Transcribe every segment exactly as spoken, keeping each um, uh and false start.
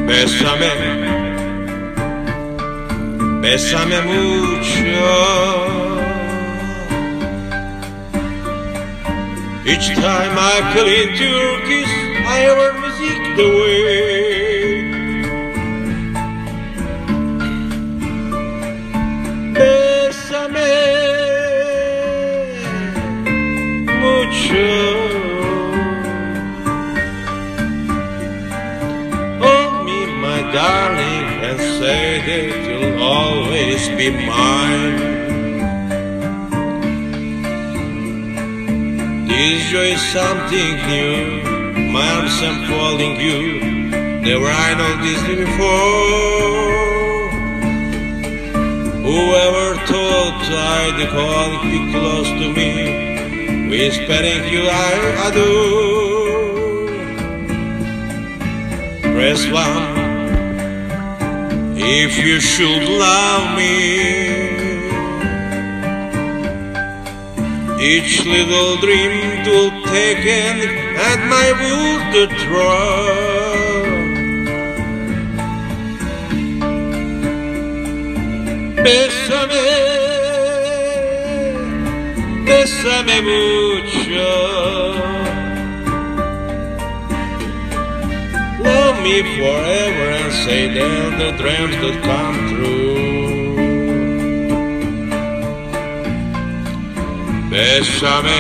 Bésame, bésame mucho. Each time I cling to your kiss, I hear music the way. Bésame mucho. Darling, and say that you'll always be mine. This joy is something new. My arms enfolding you. Never I know this before. Whoever thought I'd call you close to me, whispering you I adore. Press one if you should love me. Each little dream will taken at my will to draw. Bésame, bésame mucho. Love me forever and say that the dreams that come true. Bésame,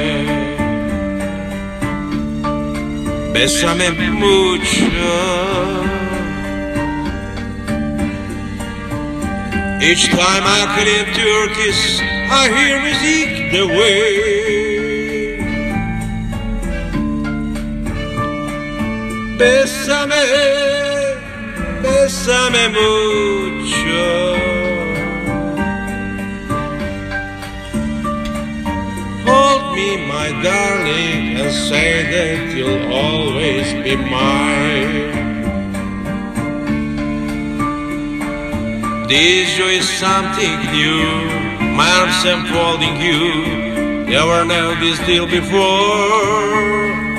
bésame mucho. Each time I cling to your kiss, I hear music the way. Bésame, bésame mucho. Hold me, my darling, and say that you'll always be mine. This joy is something new. My arms enfolding you. Never knew this deal before.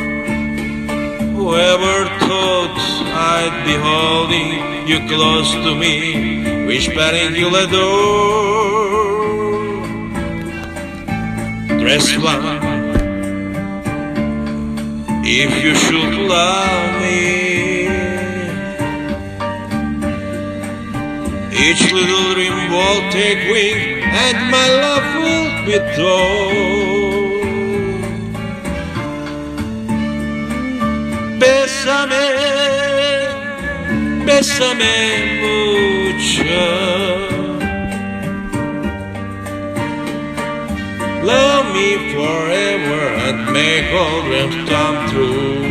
Whoever thought I'd be holding you close to me, whispering you'll adore. Dress one, if you should love me. Each little dream will take wing, and my love will be told. Bésame, bésame mucho. Love me forever and make all dreams come true.